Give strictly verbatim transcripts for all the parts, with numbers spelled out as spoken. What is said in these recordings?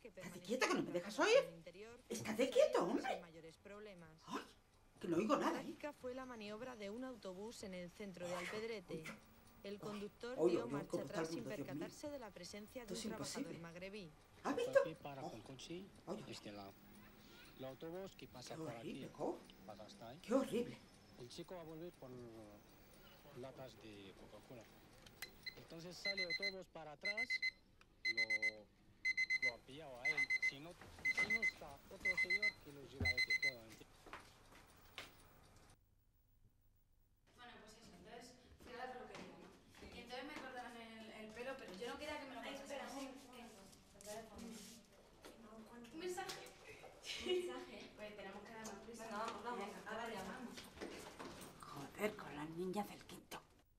Estate quieto, que no me dejas oír. Estate quieto, hombre. Ay, que no oigo nada. La trágica fue la maniobra de un autobús en el centro de Alpedrete. El conductor Oye, dio oye, marcha ¿cómo está atrás el sin mundo, Dios mío? percatarse de la presencia de Esto es un trabajador imposible. magrebí. ¿Has visto? Aquí para Oh. con coche Oye, este lado. El autobús que pasa qué por horrible, aquí, jo. para hasta ahí. Qué horrible. El chico va a volver por latas de Coca-Cola. Entonces sale el autobús para atrás, lo, lo ha pillado a él. Si no, si no está otro señor que lo lleva a este todo. Bueno, pues eso, entonces fui a la peluquería, ¿no? Sí. Y entonces me cortaron el, el pelo, pero yo no quería que me lo cortasen así. ¿Un mensaje? ¿Mensaje? Pues tenemos que darnos prisa. Venga, vamos, vamos. Venga, ahora llamamos. Joder, con las niñas del quinto.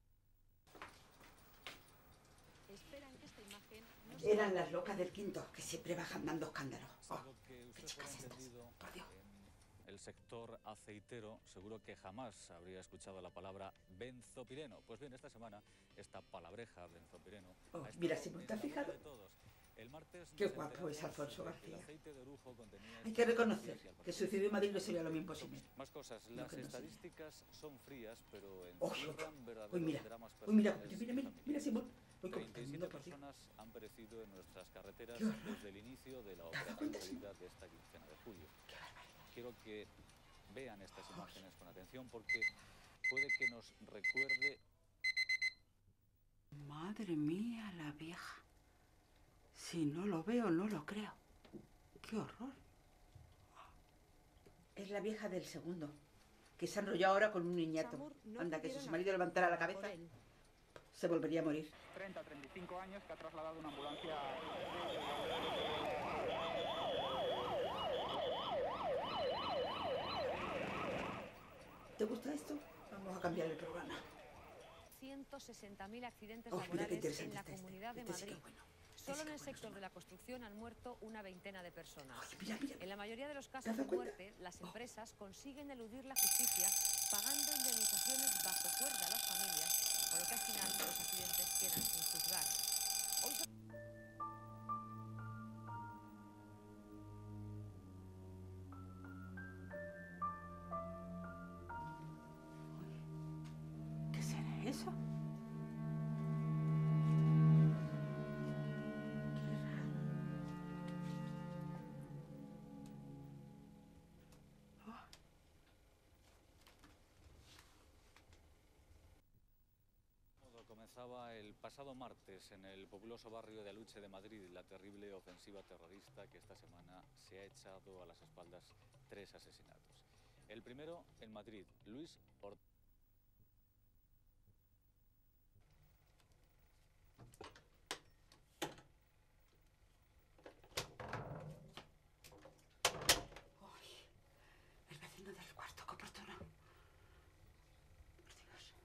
Esperan que esta imagen no sea Eran las locas del quinto, que siempre bajan dando escándalos. Oh, Algo que qué usted chicas ha estas, entendido por Dios. en el sector aceitero, seguro que jamás habría escuchado la palabra benzopireno. Pues bien, esta semana esta palabreja benzopireno Oh, ha estado mira, Simón, en ¿te has la boca fijado? de todos. El martes Qué nos guapo es enteramos Alfonso de que el García. aceite de orujo contenía Hay que reconocer sustancias y al que parecer sucedió en Madrid no sería lo mismo sin él. más cosas. No, Las que no sé. estadísticas son frías, pero Oh, encierran Uy, verdaderos mira. dramas Uy, mira, personales mira, y mira, mira, familiares. Simón. Uy, cómo está el treinta y siete mundo, por Dios. personas han perecido en nuestras carreteras Qué horror. desde el inicio de la ¿Te has dado operación cuenta, Navidad de esta quincena de julio. Qué barbaridad. Quiero que vean estas imágenes con atención porque puede que nos recuerde. Madre mía, la vieja. Si no lo veo, no lo creo. ¡Qué horror! Es la vieja del segundo, que se ha enrollado ahora con un niñato. Samur no Anda, que si pudieron su marido levantara la por cabeza, él. se volvería a morir. treinta a treinta y cinco años que ha trasladado una ambulancia. ¿Te gusta esto? Vamos a cambiar el programa. ciento sesenta mil accidentes Oh, mira qué laborales interesante en la está este. Comunidad de Este sí que Madrid. es bueno. Este Solo sí en que el es bueno, sector sí. de la construcción han muerto una veintena de personas. Oye, mira, mira. En la mayoría de los ¿Te casos has de dado cuenta? muerte, las Oh. empresas consiguen eludir la justicia pagando indemnizaciones bajo cuerda a las familias, con lo que al final los accidentes quedan sin juzgar. Hoy son... ¿Qué será eso? Qué raro. Oh. Todo comenzaba el pasado martes en el populoso barrio de Aluche de Madrid la terrible ofensiva terrorista que esta semana se ha echado a las espaldas tres asesinatos. El primero en Madrid, Luis Ortega. Ay, el vecino del cuarto, qué oportuno. Por Dios.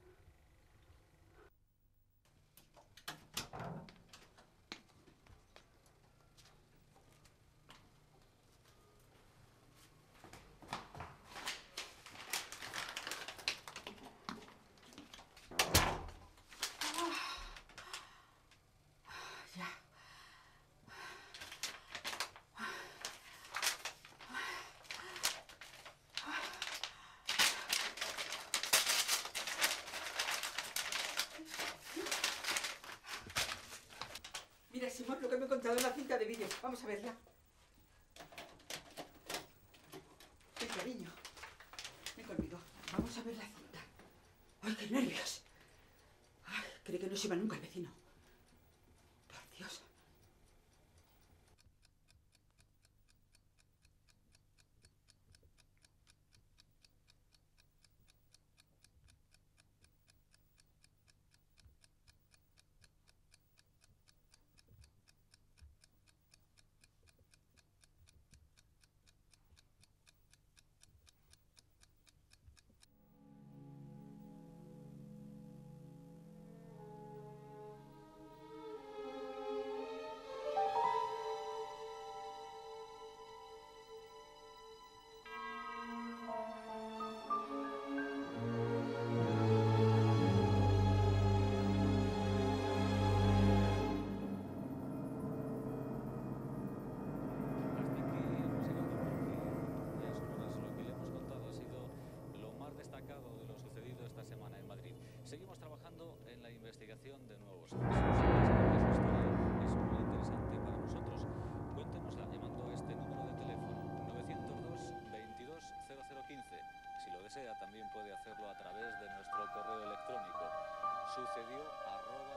Ya. Mira, Simón, lo que me he contado en la cinta de vídeo. Vamos a verla. Ven, cariño. Ven conmigo. Vamos a ver la cinta. ¡Ay, qué nervios! Ay, creí que no se iba nunca el vecino. Por Dios. sucedió a Roda